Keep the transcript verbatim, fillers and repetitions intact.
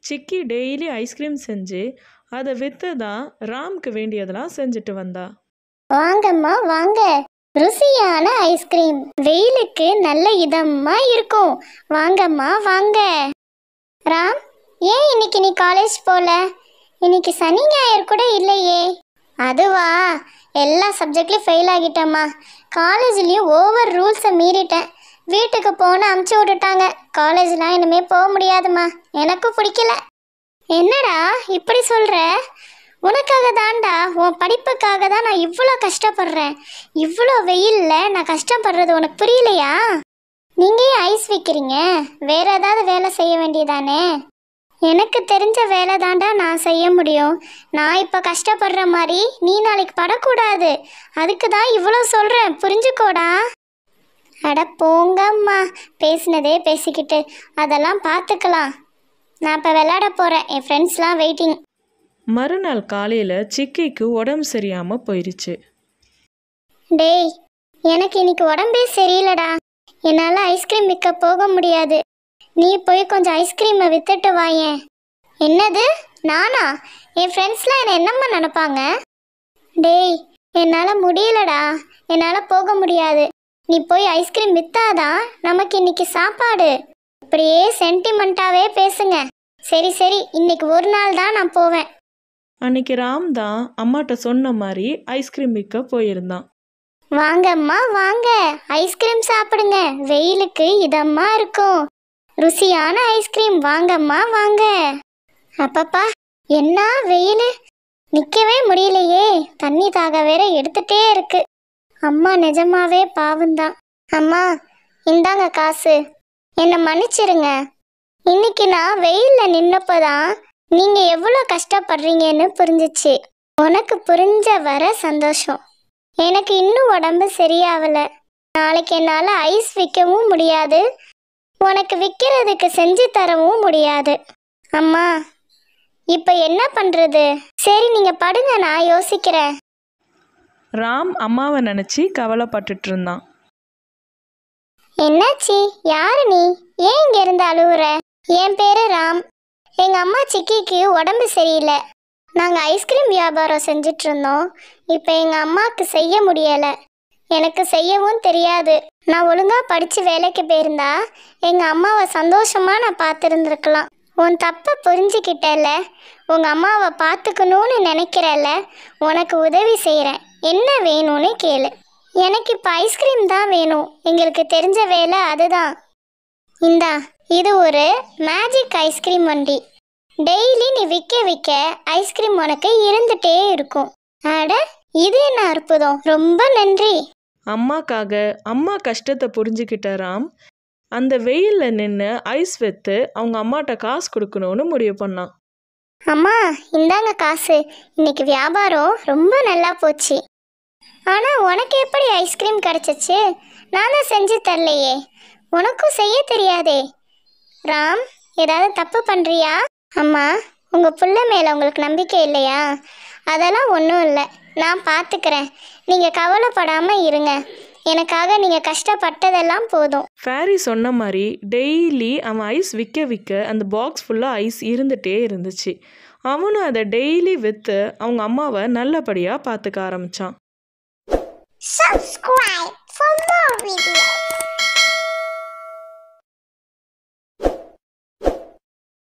சிக்கி daily ice cream செஞ்சு அதை விற்று தான் ராம்க்கு வேண்டியதெல்லாம் செஞ்சுட்டு வந்தா. வாங்கம்மா வாங்க, ருசியான ஐஸ்கிரீம், வெயிலுக்கு நல்ல இதமா இருக்கும், வாங்கம்மா வாங்க. ராம், ஏன் இன்னைக்கு நீ காலேஜ் போல? இன்னைக்கு சனி ஞாயிறு கூட இல்லையே. அதுவா, எல்லா சப்ஜெக்ட்லையும் ஃபெயில் ஆகிட்டேம்மா. காலேஜ்லேயும் ஓவர் ரூல்ஸை மீறிட்டேன். வீட்டுக்கு போன அமுச்சு விட்டுட்டாங்க. காலேஜ்லாம் இனிமேல் போக முடியாதுமா, எனக்கும் பிடிக்கல. என்னடா இப்படி சொல்கிற? உனக்காக தான்டா, உன் படிப்புக்காக தான் நான் இவ்வளோ கஷ்டப்படுறேன். இவ்வளோ வெயிலில் நான் கஷ்டப்படுறது உனக்கு புரியலையா? நீங்கள் ஏன் ஐஸ் விற்கிறீங்க? வேற ஏதாவது வேலை செய்ய வேண்டியதானே? எனக்கு தெரிஞ்ச வேலை தாண்டா நான் செய்ய முடியும். நான் இப்போ கஷ்டப்படுற மாதிரி நீ நாளைக்கு படக்கூடாது. அதுக்கு தான் இவ்வளோ சொல்கிறேன், புரிஞ்சுக்கோடா. அட போங்கம்மா, பேசினதே பேசிக்கிட்டு, அதெல்லாம் பார்த்துக்கலாம். நான் இப்போ விளையாட போகிறேன், என் ஃப்ரெண்ட்ஸ்லாம் வெயிட்டிங். மறுநாள் காலையில் சிக்கிக்கு உடம்பு சரியாமல் போயிடுச்சு. டேய், எனக்கு இன்னைக்கு உடம்பே சரியில்லடா. என்னால் ஐஸ்கிரீம் விற்க போக முடியாது. நீ போய் கொஞ்சம் ஐஸ்கிரீமை விற்றுட்டு வாயேன். என்னது, நானா? என் ஃப்ரெண்ட்ஸ்லாம் என்னை என்னம்மா நினைப்பாங்க? டேய், என்னால் முடியலடா, என்னால் போக முடியாது. நீ போய் ஐஸ்கிரீம் விற்றாதான் நமக்கு இன்னைக்கு சாப்பாடு. இப்படியே சென்டிமெண்ட்டாகவே பேசுங்க. சரி சரி, இன்னைக்கு ஒரு நாள் தான் நான் போவேன். அன்னைக்கு ராம் தான் அம்மாட்ட சொன்ன மாதிரி ஐஸ்கிரீம் விற்க போயிருந்தான். வாங்கம்மா வாங்க, ஐஸ்கிரீம் சாப்பிடுங்க, வெயிலுக்கு இதமா இருக்கும், ருசியான ஐஸ்கிரீம், வாங்கம்மா வாங்க. அப்பப்பா, என்ன வெயில், நிற்கவே முடியலையே. தண்ணி தாக வேற எடுத்துட்டே இருக்கு. அம்மா நிஜமாவே பாவம்தான். அம்மா, இந்தாங்க காசு, என்னை மன்னிச்சிருங்க. இன்னைக்கு நான் வெயிலில் நின்னப்போதான் நீங்கள் எவ்வளோ கஷ்டப்படுறீங்கன்னு புரிஞ்சிச்சு. உனக்கு புரிஞ்ச வர சந்தோஷம். எனக்கு இன்னும் உடம்பு சரியாகலை. நாளைக்கு என்னால் ஐஸ் விற்கவும் முடியாது, உனக்கு விற்கிறதுக்கு செஞ்சு தரவும் முடியாது. அம்மா, இப்போ என்ன பண்ணுறது? சரி, நீங்கள் படுங்க, நான் யோசிக்கிறேன். ராம் அம்மாவை நினச்சி கவலைப்பட்டுட்டு இருந்தான். என்னாச்சி? யாரு நீ? ஏன் இங்கே இருந்து அழுவுற? என் பேரு ராம். எங்கள் அம்மா சிக்கிக்கு உடம்பு சரியில்லை. நாங்கள் ஐஸ்கிரீம் வியாபாரம் செஞ்சிட்டு இருந்தோம். இப்போ எங்கள் அம்மாவுக்கு செய்ய முடியலை. எனக்கு செய்யவும் தெரியாது. நான் ஒழுங்காக படித்து வேலைக்கு போயிருந்தா எங்கள் அம்மாவை சந்தோஷமாக நான் பார்த்துருந்துருக்கலாம். உன் தப்பை புரிஞ்சுக்கிட்டல, உங்கள் அம்மாவை பார்த்துக்கணும்னு நினைக்கிறல்ல, உனக்கு உதவி செய்கிறேன். என்ன வேணும்னு கேளு. எனக்கு இப்போ ஐஸ்கிரீம் தான் வேணும். எங்களுக்கு தெரிஞ்ச வேலை அதுதான். இந்தா, இது ஒரு மேஜிக் ஐஸ்கிரீம் வண்டி. டெய்லி நீ விற்க விற்க ஐஸ்கிரீம் உனக்கு இருந்துகிட்டே இருக்கும். அட, இது என்ன அற்புதம், ரொம்ப நன்றி. அம்மாக்காக அம்மா கஷ்டத்தை புரிஞ்சுக்கிட்ட ராம் அந்த வெயிலில் நின்று ஐஸ் விற்று அவங்க அம்மாட்ட காசு கொடுக்கணும்னு முடிவு பண்ணான். அம்மா, இந்தாங்க காசு. இன்னைக்கு வியாபாரம் ரொம்ப நல்லா போச்சு. ஆனால் உனக்கு எப்படி ஐஸ்கிரீம் கிடச்சிச்சு? நான் தான் செஞ்சு தரலையே. உனக்கும் செய்ய தெரியாதே. ராம், ஏதாவது தப்பு பண்ணுறியா? அம்மா, உங்கள் புள்ள மேலே உங்களுக்கு நம்பிக்கை இல்லையா? அதெல்லாம் ஒன்றும் இல்லை, நான் பார்த்துக்கிறேன். நீங்கள் கவலைப்படாமல் இருங்க. எனக்காக நீங்கள் கஷ்டப்பட்டதெல்லாம் போதும். ஃபேரி சொன்ன மாதிரி டெய்லி அவன் ஐஸ் விற்க விற்க அந்த பாக்ஸ் ஃபுல்லாக ஐஸ் இருந்துகிட்டே இருந்துச்சு. அவனும் அதை டெய்லி விற்று அவங்க அம்மாவை நல்லபடியாக பார்த்துக்க ஆரம்பித்தான். Subscribe for more videos.